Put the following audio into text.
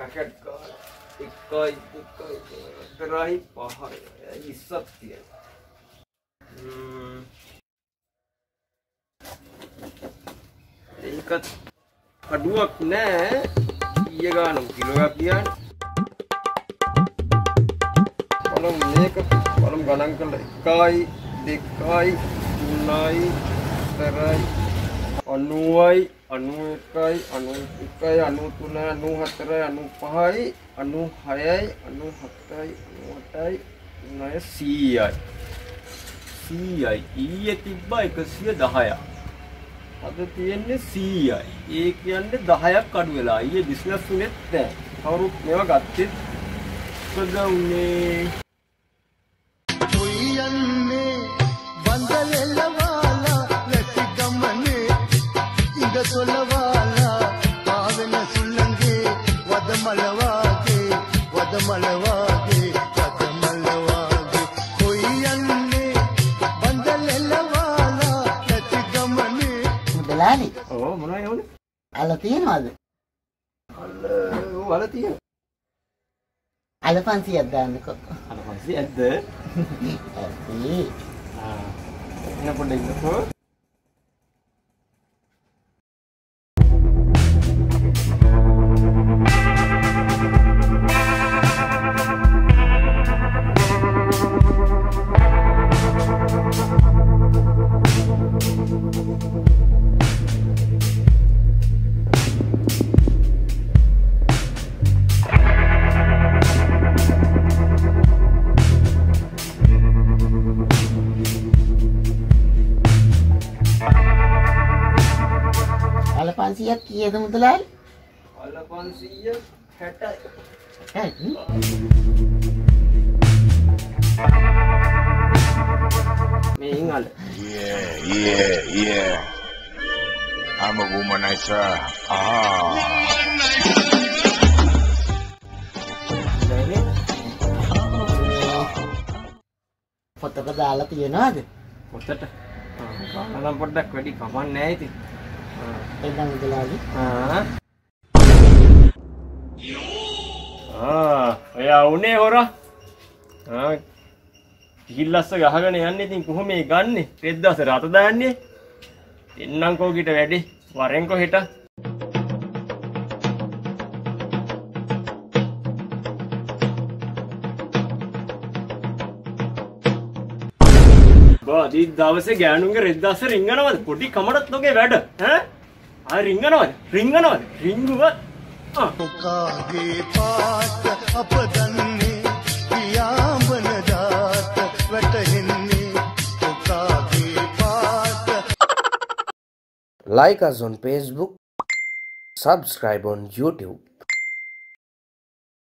Packet ගාලා 1යි 2යි 4යි 5යි 20ක් තියෙනවා. ඒකත් අඩුවක් නෑ. ඊය ගානම කිලෝ එකක් කියන්නේ. බලමු මේක බලමු ගණන් කරලා 1යි 2යි 3යි 4යි 90යි 91යි 92යි 93යි 94යි 95යි 96යි 97යි 98යි 100යි ඊයේ තිබ්බා 110ක්. අද තියෙන්නේ 100යි. ඒ කියන්නේ 10ක් අඩු වෙලා. ඊයේ බිස්නස් උනේත් නැහැ. කවුරුත් මේවා ගත්තෙත් මොකද උනේ? ඔයන්නේ වන්දලෙලවාලා ලැටි ගමනේ ඉඳ සොලවාලා පාවෙන සුල්ලංගේ වදමල වාගේ ඔයන්නේ වන්දලෙලවාලා ලැටි ගමනේ මුදලාලි. ඔව් මොනවද යෝනේ? අල තියනවද? අල තියෙනවා. අල 500ක් දාන්නකෝ. අල 500ක්ද? ඇයි? එන්න පොඩ්ඩක් ඉන්නකෝ. අල 500ක් කීයද මුදලාලි? අල 500 60යි. 60යි? මේන් අල. Yeah. I'm a womanizer. පොතක දාලා තියනවද? පොතට. ගානනම් පොඩ්ඩක් වැඩි කමක් නැහැ ඉතින්. එන්න මුදලාලි. ඔයා උනේ හොරා. කිහිල්ලස්ස ගහගෙන යන්නේ ඉතින් කොහොම මේ ගන්නෙ? රෙද්දාස රත දාන්නේ. එන්නම් කෝකිට වැඩි. වරෙන්කෝ හෙට. බාදී දවසේ ගෑනුන්ගේ රෙද්දාස රිංගනවද? පොඩි කමඩත් නොගේ වැඩ. ඈ රිංගනවද? රිංගුවත් ඔකාගේ පාට අප දන්නේ පියාඹන දාත වැටෙන්නේ ඔකාගේ පාට. Like us on Facebook, subscribe on YouTube.